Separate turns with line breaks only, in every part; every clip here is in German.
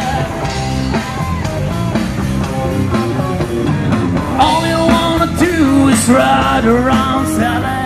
All you wanna do is ride around Sally.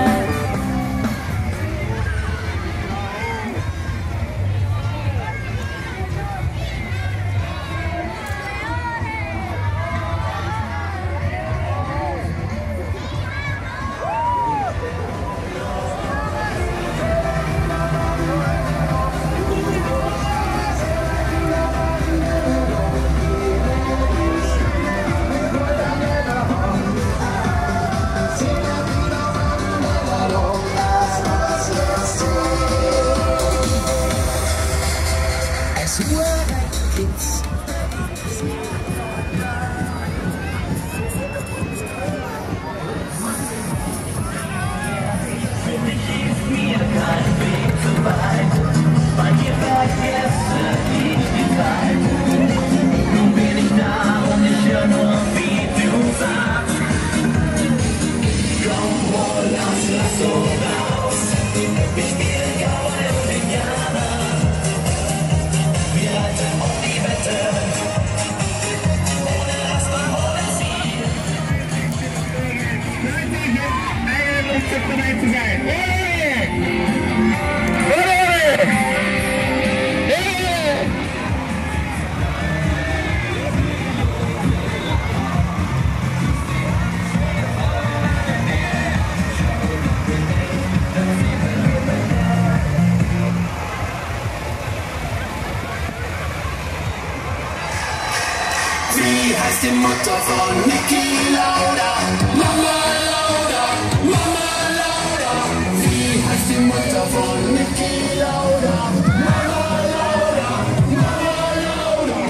Sie heißt die Mutter von Niki Lauda. Mama Lauda, Mama Lauda. Sie heißt die Mutter von Niki Lauda. Mama Lauda, Mama Lauda.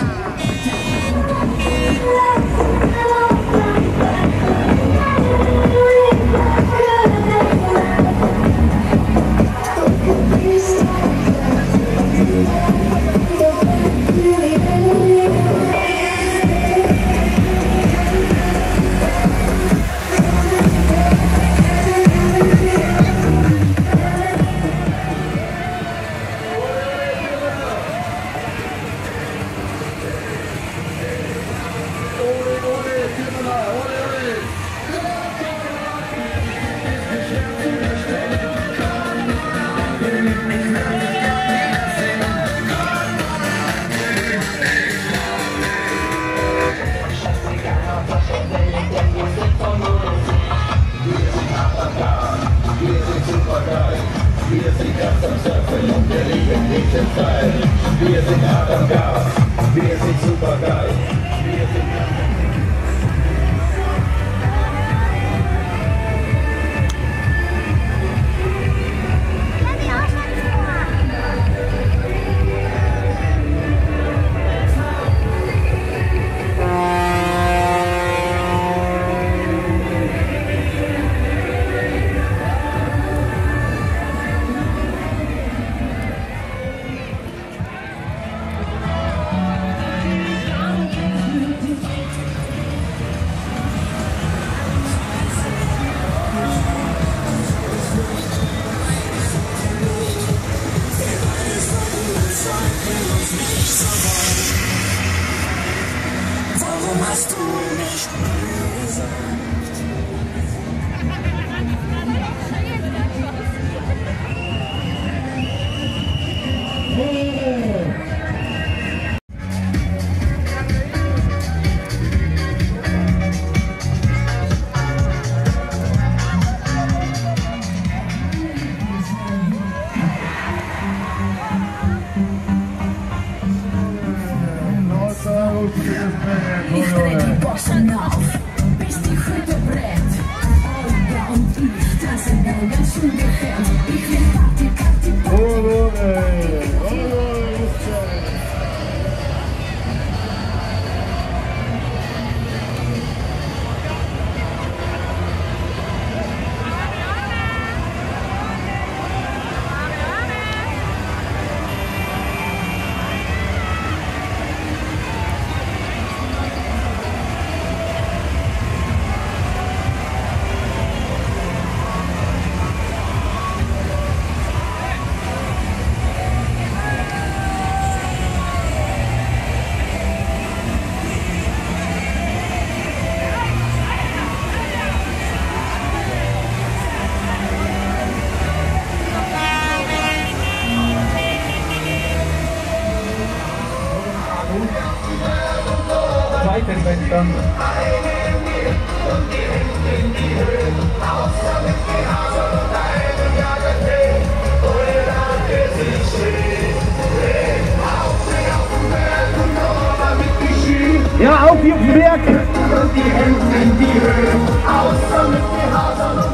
Wir sind ganz am Surfen und wir lieben diesen Teil. Wir sind hart am Gas, wir sind super geil. Wir sind
Warum hast du nicht gesagt?
Ich dreh die Boxen auf, bis die Hütte brennt. Olga und ich tanzen dann ganz ungefähr. Ich will Party, Party, Party.
Zweiter Event dann. Ja, auf die Berg!
Und die Hände in die Höhe, außer mit den Hasern und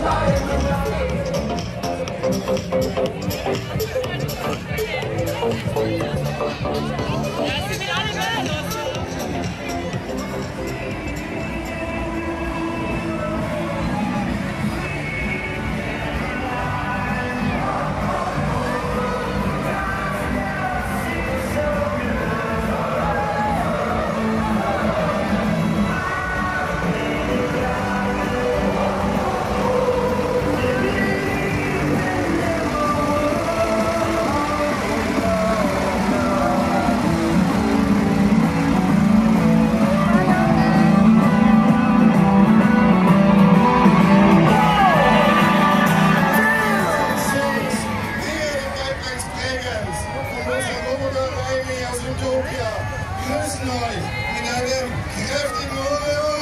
grüßen euch in einem kräftigen Choreo.